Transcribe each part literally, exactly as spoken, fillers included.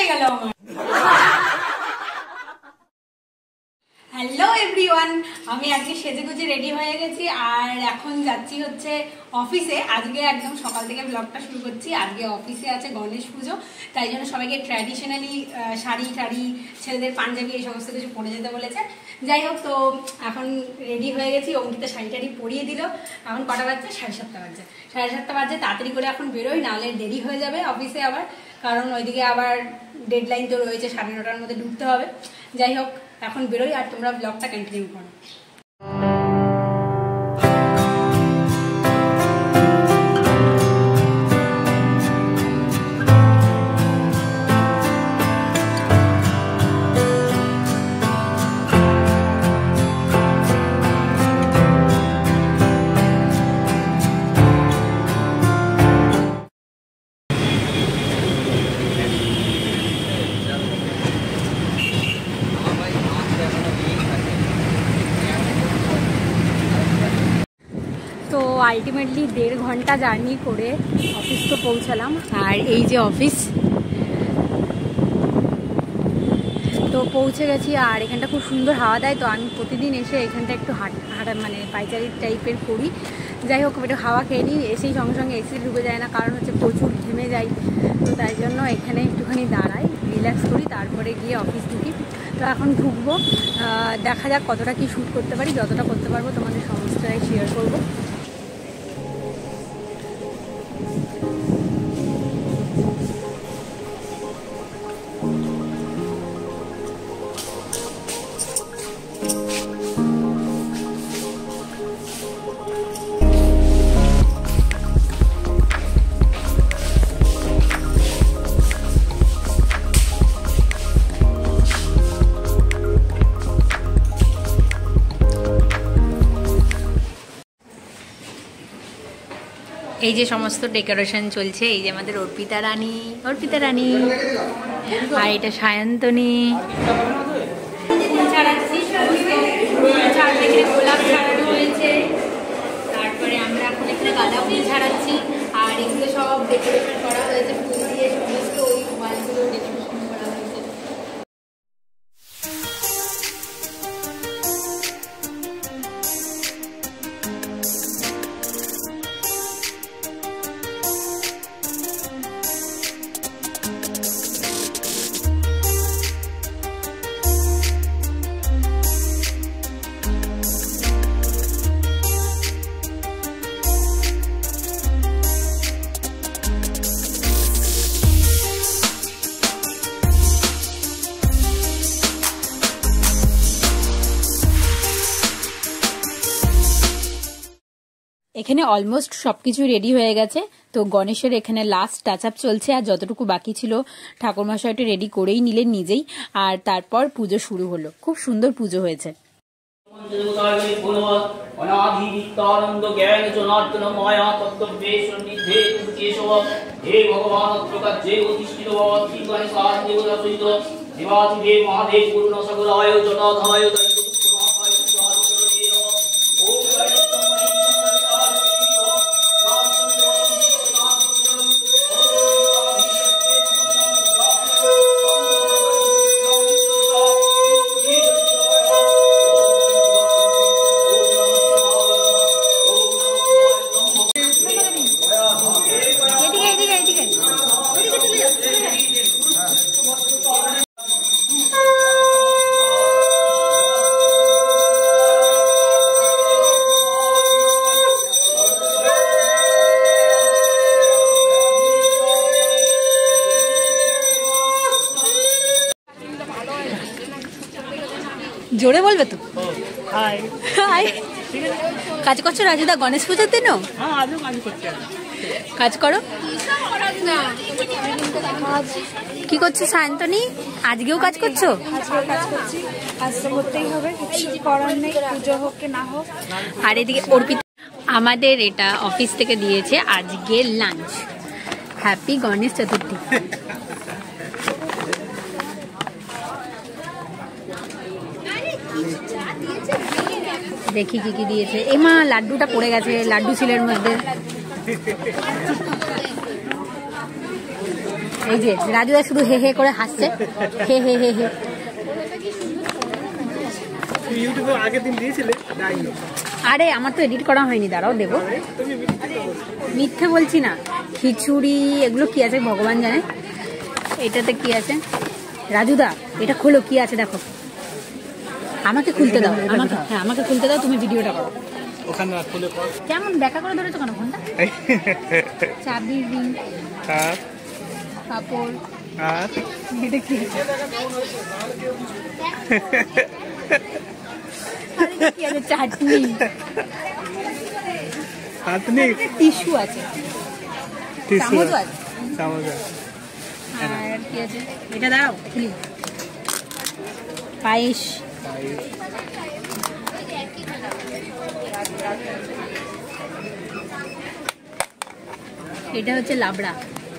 হয়ে গেল আমার। হ্যালো এভরিওয়ান, আমি আজকে সেজেগুজে রেডি হয়ে গেছি আর এখন যাচ্ছি হচ্ছে অফিসে। আজকে একদম সকাল থেকে ব্লগটা শুরু করছি। আজকে অফিসে আছে গণেশ পুজো, তাই জন্য সবাইকে ট্র্যাডিশনালি শাড়ি টাড়ি, ছেলেদের পাঞ্জাবি এই সমস্ত কিছু পরে যেতে বলেছে। যাই হোক, তো এখন রেডি হয়ে গেছি। অঙ্কিতা শাড়ি টাড়ি পরিয়ে দিল। এখন কটা বাজছে? সাড়ে সাতটা বাজছে। সাড়ে সাতটা বাজছে, তাড়াতাড়ি করে এখন বেরোই, নাহলে দেরি হয়ে যাবে অফিসে আবার, কারণ ওইদিকে আবার ডেডলাইন তো রয়েছে, সাড়ে নটার মধ্যে ঢুকতে হবে। যাই হোক, এখন বেরোই আর তোমরা ব্লগটা কন্টিনিউ করো। তো আলটিমেটলি দেড় ঘন্টা জার্নি করে অফিস তো পৌঁছালাম। আর এই যে অফিস, তো পৌঁছে গেছি। আর এখানটা খুব সুন্দর হাওয়া দেয়, তো আমি প্রতিদিন এসে এখানটা একটু হাঁট হাঁটা মানে পাইচারি টাইপের করি। যাই হোক, একটু হাওয়া খেয়ে নিই। এসেই সঙ্গে সঙ্গে এসি ঢুকে যায় না, কারণ হচ্ছে প্রচুর ঘেমে যাই। তো তাই জন্য এখানে একটুখানি দাঁড়াই, রিল্যাক্স করি, তারপরে গিয়ে অফিস ঢুকি। তো এখন ঢুকবো, দেখা যাক কতটা কি শ্যুট করতে পারি। যতটা করতে পারবো তোমাদের সমস্তটাই শেয়ার করবো। এই যে সমস্ত ডেকোরেশন চলছে, এই যে আমাদের অর্পিতা রানী, অর্পিতা রানী আর এটা সায়ন্তনী। গোলাপ ছাড়ানো হয়েছে, তারপরে আমরা এখন এখানে গাঁদা ফুল ছাড়াচ্ছি। আর এগুলো সব ডেকোরেশন করা হয়েছে ফুল দিয়ে, সমস্ত ওই মোবাইলগুলো ডেকোরেশন করা হয়েছে। এখানে অলমোস্ট সবকিছু রেডি হয়ে গেছে। তো গণেশের এখানে লাস্ট টাচ আপ চলছে, আর যতটুকু বাকি ছিল ঠাকুরমশাইটা রেডি করেই নিলেন নিজেই। আর তারপর পুজো শুরু হলো। খুব সুন্দর পুজো হয়েছে। জোরে বলবে তো। হাই হাই, কাজ করছো রাজুদা গণেশ পুজোর দিনও? কাজ করো। কি করছো সায়ন্তনী? আজকেও কাজ করছো? আর এদিকে অর্পিতা আমাদের এটা অফিস থেকে দিয়েছে আজকে লাঞ্চ। হ্যাপি গণেশ চতুর্থী। দেখি কি কি দিয়েছে। এমা লাড্ডুটা পড়ে গেছে, লাড্ডু ছিল এর মধ্যে। এই যে রাজুদা শুধু হে হে করে হাসছে, হে হে হে হে। আরে আমার তো এডিট করা হয়নি, দাঁড়াও দেবো। মিথ্যে বলছি না। খিচুড়ি এগুলো কি আছে ভগবান জানে। এটাতে কি আছে রাজুদা, এটা খোলো কি আছে দেখো। আমাকে খুলতে দাও, আমাকে হ্যাঁ আমাকে খুলতে দাও, তুমি ভিডিওটা করো। কেমন ব্যাখ্যা করে ধরেছো কেন ফোনটা? চাবি, রিং, কাপড়, আর এটা কি আছে? চাটনি, চাটনি, টিস্যু আছে, চামচ আছে, চামচ আছে। আর কি আছে এটা দাও খুলি। পায়েস, এটা হচ্ছে লাবড়া,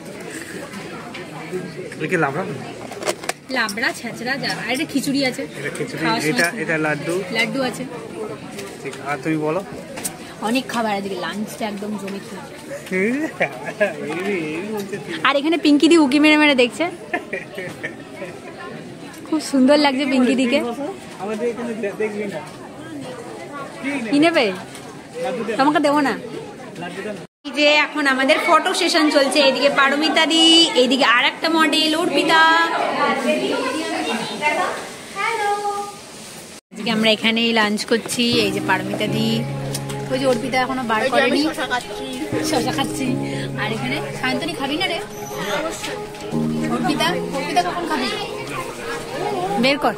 লাবড়া ছেঁচড়া যা। আর এটা খিচুড়ি আছে, এটা এটা লাড্ডু, লাড্ডু আছে। ঠিক, আর তুমি বলো। অনেক খাবার আজকে, লাঞ্চটা একদম জমে খেয়েছে। আর এখানে পিঙ্কি দি উকি মেরে মেরে দেখছে, খুব সুন্দর লাগছে পিঙ্কি দিকে। কি নেবে? তোমাকে দেবো না। যে এখন আমাদের ফটো সেশন চলছে, এইদিকে পারমিতা দি, এইদিকে আর একটা মডেল অর্পিতা। আজকে আমরা এখানেই লাঞ্চ করছি। এই যে পারমিতা দি, ওই যে অর্পিতা এখনো বার করেনি, শশা খাচ্ছি। আর এখানে সায়ন্তনী খাবি না রে? অর্পিতা, অর্পিতা কখন খাবি? বের কর।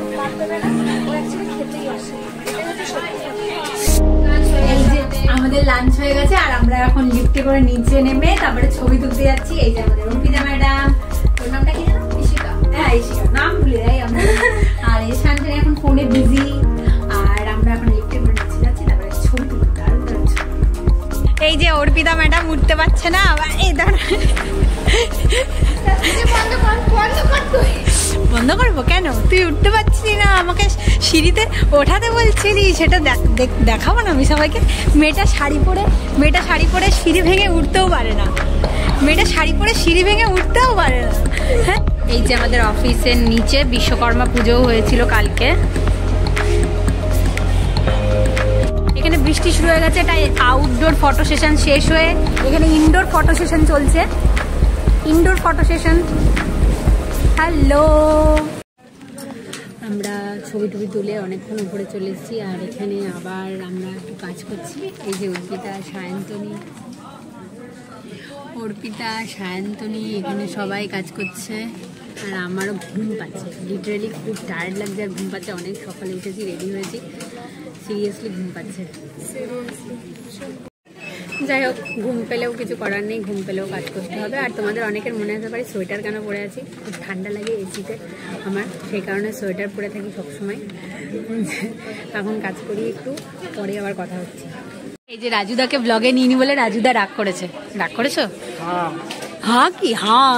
এই যে আমাদের লাঞ্চ হয়ে গেছে আর আমরা এখন লিফটে করে নিচে নেমে তারপরে ছবি তুলতে যাচ্ছি। এই যে আমাদের অর্পিতা ম্যাডাম, ওর নামটা কি জানো? ইশিকা। হ্যাঁ ইশিকা, নাম ভুলে যাই আমরা। আর এই শান্তনী এখন ফোনে বিজি। আর আমরা এখন লিফটে করে নিচে যাচ্ছি, তারপরে ছবি তুলতে। এই যে অর্পিতা ম্যাডাম উঠতে পারছে না, এই ধর বন্ধ করবো কেন? তুই উঠতে পারছিস না, আমাকে সিঁড়িতে ওঠাতে বলছিলি, সেটা দেখাবো না আমি সবাইকে। মেয়েটা শাড়ি পরে, মেয়েটা শাড়ি পরে সিঁড়ি ভেঙে উঠতেও পারে না, মেয়েটা শাড়ি পরে সিঁড়ি ভেঙে উঠতেও পারে না। হ্যাঁ, এই যে আমাদের অফিসের নিচে বিশ্বকর্মা পুজোও হয়েছিল কালকে। এখানে বৃষ্টি শুরু হয়ে গেছে, তাই আউটডোর ফটো সেশন শেষ হয়ে এখানে ইনডোর ফটো সেশন চলছে। Indoor photo session. হ্যালো, আমরা ছবি টবি তুলে অনেকক্ষণ উপরে চলে এসেছি। আর এখানে আবার আমরা একটু কাজ করছি। এই যে অর্পিতা, সায়ন্তনী, অর্পিতা, সায়ন্তনী এখানে সবাই কাজ করছে। আর আমারও ঘুম পাচ্ছে, লিটারেলি খুব টায়ার্ড লাগছে আর ঘুম পাচ্ছে। অনেক সকালে উঠেছি, রেডি হয়েছি, সিরিয়াসলি ঘুম পাচ্ছে। যাই হোক, ঘুম পেলেও কিছু করার নেই, ঘুম পেলেও কাজ করতে হবে। আর তোমাদের অনেকের মনে হতে পারে সোয়েটার কেন পরে আছি, খুব ঠান্ডা লাগে এসিতে আমার, সেই কারণে সোয়েটার পরে থাকি সবসময়। এখন কাজ করি একটু, পরে আবার কথা হচ্ছে। এই যে রাজুদাকে ব্লগে নিইনি বলে রাজুদা রাগ করেছে। রাগ করেছো? হ্যাঁ কি হ্যাঁ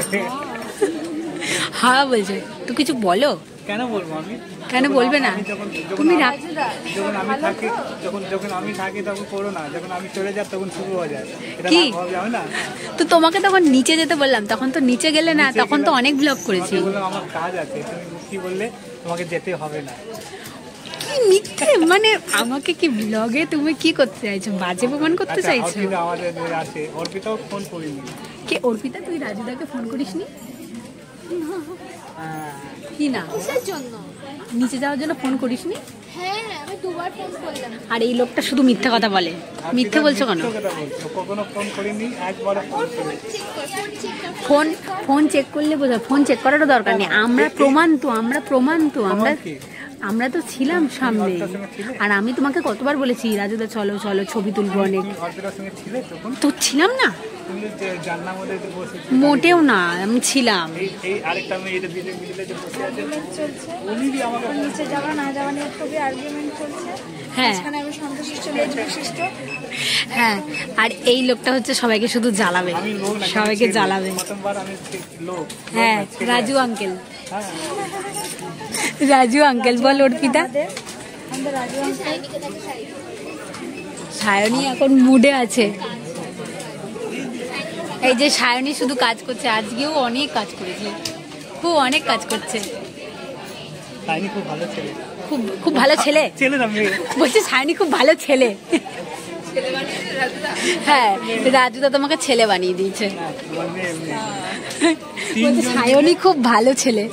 হ্যাঁ বলছে। তো কিছু বলো। কেন বলবো আমি? কেন বলবে না? তুমি যখন আমি থাকি, যখন যখন আমি থাকি তখন করো না, যখন আমি চলে যাই তখন শুরু হয়ে যায়। কি তো তোমাকে তখন নিচে যেতে বললাম, তখন তো নিচে গেলে না, তখন তো অনেক ব্লগ করেছি। বললাম আমার কাজ আছে, তুমি কি বললে তোমাকে যেতে হবে না। কি মিথ্যে, মানে আমাকে কি ব্লগে তুমি কি করতে চাইছো, বাজে প্রমাণ করতে চাইছো? আমাদের আছে অর্পিতাও ফোন করিনি। কে অর্পিতা? তুই রাজুদাকে ফোন করিসনি? কি না কিসের জন্য? নিচে যাওয়ার জন্য ফোন করিসনি? হ্যাঁ আমি দুবার ফোন করলাম। আর এই লোকটা শুধু মিথ্যা কথা বলে। মিথ্যে বলছো কেন? কখনো ফোন করিনি, একবার ফোন করেছি। ফোন ফোন চেক করলে বোঝা, ফোন চেক করারও দরকার নেই। আমরা প্রমাণ তো, আমরা প্রমাণ তো, আমরা আমরা তো ছিলাম সামনে। আর আমি তোমাকে কতবার বলেছি রাজুদা চলো চলো ছবি তুলবো অনেক। তো ছিলাম না? মোটেও না, আমি ছিলাম। হ্যাঁ হ্যাঁ, আর এই লোকটা হচ্ছে সবাইকে শুধু জ্বালাবে, সবাইকে জ্বালাবে। হ্যাঁ রাজু আঙ্কেল, রাজু আঙ্কেল বল অর্পিতা। সায়নী এখন মুডে আছে, এই যে সায়নী শুধু কাজ করছে, আজকেও অনেক কাজ করেছে, খুব অনেক কাজ করছে। সায়নী খুব ভালো ছেলে, খুব খুব ভালো ছেলে ছেলে না মেয়ে, বলছে সায়নী খুব ভালো ছেলে। হ্যাঁ, রাজুদা তোমাকে ছেলে বানিয়ে দিয়েছে। সায়নী খুব ভালো ছেলে।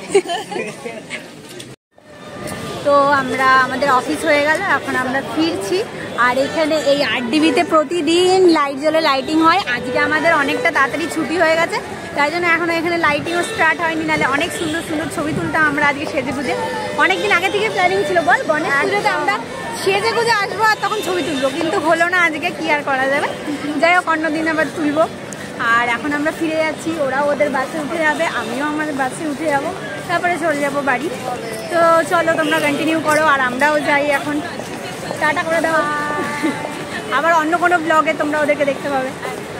তো আমরা আমাদের অফিস হয়ে গেল, এখন আমরা ফিরছি। আর এখানে এই আট ডিবিতে প্রতিদিন লাইট জ্বলে, লাইটিং হয়। আজকে আমাদের অনেকটা তাড়াতাড়ি ছুটি হয়ে গেছে, তাই জন্য এখনো এখানে লাইটিংও স্টার্ট হয়নি, নাহলে অনেক সুন্দর সুন্দর ছবি তুলতাম আমরা আজকে সেজে গুজে। অনেকদিন আগে থেকে প্ল্যানিং ছিল, বল গণেশ পুজোতে আমরা সেজে গুজে আসবো আর তখন ছবি তুলবো, কিন্তু হলো না আজকে, কি আর করা যাবে। যাই হোক, অন্যদিন আবার তুলবো। আর এখন আমরা ফিরে যাচ্ছি, ওরাও ওদের বাসে উঠে যাবে, আমিও আমাদের বাসে উঠে যাবো, তারপরে চলে যাবো বাড়ি। তো চলো তোমরা কন্টিনিউ করো, আর আমরাও যাই এখন। টাটা করে দেওয়া, আবার অন্য কোনো ব্লগে তোমরা ওদেরকে দেখতে পাবে।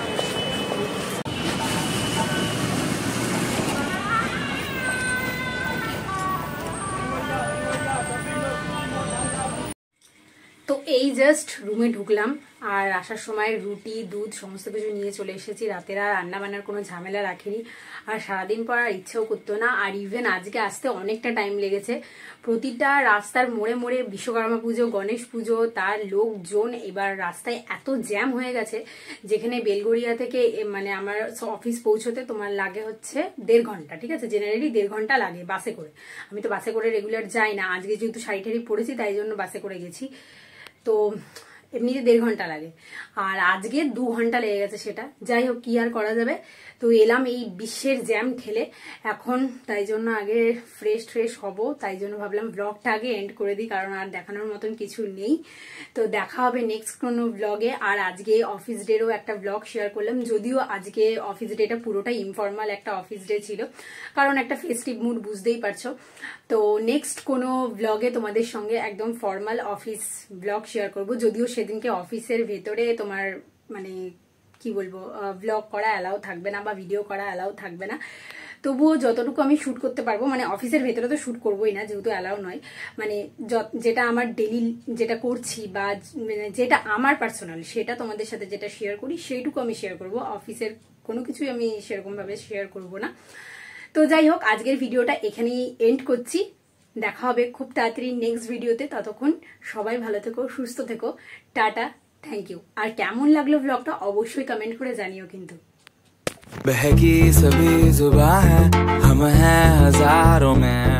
তো এই জাস্ট রুমে ঢুকলাম, আর আসার সময় রুটি দুধ সমস্ত কিছু নিয়ে চলে এসেছি। রাতের আর রান্না বান্নার কোনো ঝামেলা রাখিনি, আর সারাদিন পর আর ইচ্ছেও করতো না। আর ইভেন আজকে আসতে অনেকটা টাইম লেগেছে। প্রতিটা রাস্তার মোড়ে মোড়ে বিশ্বকর্মা পুজো, গণেশ পুজো, তার লোকজন, এবার রাস্তায় এত জ্যাম হয়ে গেছে, যেখানে বেলগড়িয়া থেকে মানে আমার অফিস পৌঁছতে তোমার লাগে হচ্ছে দেড় ঘন্টা। ঠিক আছে, জেনারেলি দেড় ঘন্টা লাগে বাসে করে। আমি তো বাসে করে রেগুলার যাই না, আজকে যেহেতু শাড়ি টাড়ি পরেছি তাই জন্য বাসে করে গেছি। তো এমনিতে দেড় ঘন্টা লাগে, আর আজকে দু ঘন্টা লেগে গেছে সেটা। যাই হোক, কি আর করা যাবে। তো এলাম এই বিশ্বের জ্যাম ঠেলে এখন, তাই জন্য আগে ফ্রেশ ফ্রেশ হব, তাই জন্য ভাবলাম ব্লগটা আগে এন্ড করে দিই, কারণ আর দেখানোর মতন কিছু নেই। তো দেখা হবে নেক্সট কোনো ব্লগে। আর আজকে অফিস ডেরও একটা ব্লগ শেয়ার করলাম, যদিও আজকে অফিস ডেটা পুরোটাই ইনফর্মাল একটা অফিস ডে ছিল, কারণ একটা ফেস্টিভ মুড বুঝতেই পারছো। তো নেক্সট কোনো ব্লগে তোমাদের সঙ্গে একদম ফর্মাল অফিস ব্লগ শেয়ার করব, যদিও সেদিনকে অফিসের ভেতরে তোমার মানে কি বলবো ব্লগ করা অ্যালাউ থাকবে না বা ভিডিও করা অ্যালাউ থাকবে না। তবুও যতটুকু আমি শ্যুট করতে পারবো, মানে অফিসের ভেতরে তো শ্যুট করবোই না যেহেতু অ্যালাউ নয়, মানে যেটা আমার ডেলি যেটা করছি বা যেটা আমার পার্সোনাল সেটা তোমাদের সাথে যেটা শেয়ার করি সেইটুকু আমি শেয়ার করব। অফিসের কোনো কিছুই আমি সেরকম ভাবে শেয়ার করব না। তো যাই হোক, আজকের ভিডিওটা এখানেই এন্ড করছি। দেখা হবে খুব তাড়াতাড়ি নেক্সট ভিডিওতে। ততক্ষণ সবাই ভালো থেকো, সুস্থ থেকো, টাটা, থ্যাংক ইউ। আর কেমন লাগলো ব্লগটা অবশ্যই কমেন্ট করে জানিও কিন্তু। बहकी सभी जुबां है, हम हैं हजारों में।